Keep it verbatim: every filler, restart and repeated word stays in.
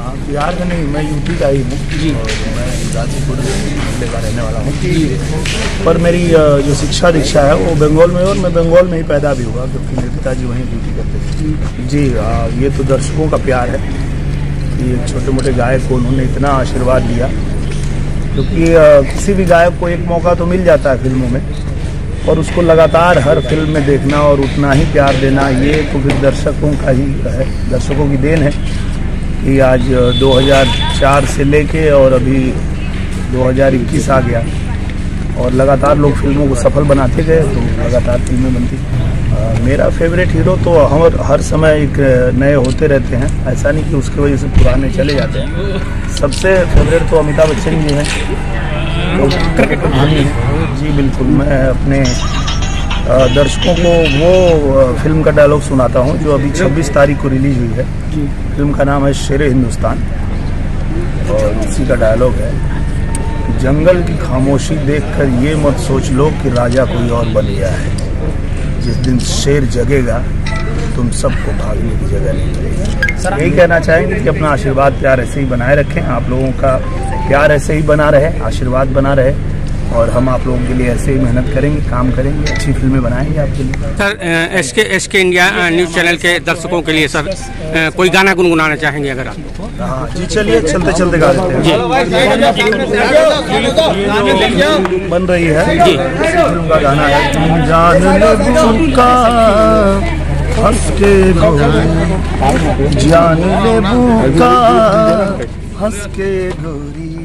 हाँ, बिहार का नहीं, मैं यूपी का ही हूँ जी। और मैं गाजीपुर जिले का रहने वाला हूँ, पर मेरी जो शिक्षा दीक्षा है वो बंगाल में, और मैं बंगाल में ही पैदा भी हुआ क्योंकि मेरे पिताजी वहीं ड्यूटी करते थे जी। आ, ये तो दर्शकों का प्यार है कि एक छोटे मोटे गायक को उन्होंने इतना आशीर्वाद दिया, क्योंकि किसी भी गायक को एक मौका तो मिल जाता है फिल्मों में, और उसको लगातार हर फिल्म में देखना और उतना ही प्यार देना, ये तो फिर दर्शकों का ही है, दर्शकों की देन है कि आज दो हज़ार चार से लेके और अभी दो हज़ार इक्कीस आ गया और लगातार लोग फिल्मों को सफल बनाते गए, तो लगातार फिल्में बनती। आ, मेरा फेवरेट हीरो तो हम हर समय एक नए होते रहते हैं, ऐसा नहीं कि उसकी वजह से पुराने चले जाते हैं। सबसे फेवरेट तो अमिताभ बच्चन जी हैं, तो क्रिकेट जी बिल्कुल। मैं अपने दर्शकों को वो फिल्म का डायलॉग सुनाता हूँ जो अभी छब्बीस तारीख को रिलीज हुई है। फिल्म का नाम है शेरे हिंदुस्तान, और उसी का डायलॉग है, जंगल की खामोशी देखकर ये मत सोच लो कि राजा कोई और बन गया है, जिस दिन शेर जगेगा तुम सबको भागने की जगह नहीं मिलेगी। यही कहना चाहेंगे कि अपना आशीर्वाद प्यार ऐसे ही बनाए रखें, आप लोगों का प्यार ऐसे ही बना रहे, आशीर्वाद बना रहे, और हम आप लोगों के लिए ऐसे ही मेहनत करेंगे, काम करेंगे, अच्छी फिल्में बनाएंगे आपके लिए। Sir S K S K India news channel के दर्शकों के लिए सर कोई गाना गुनगुनाना चाहेंगे अगर आप? हाँ जी, चलिए चलते चलते गा देते हैं जी। बन रही है जी, फिल्म का गाना है, तुम जान ले का हंस के गोरी, जान ले का हंस के गोरी,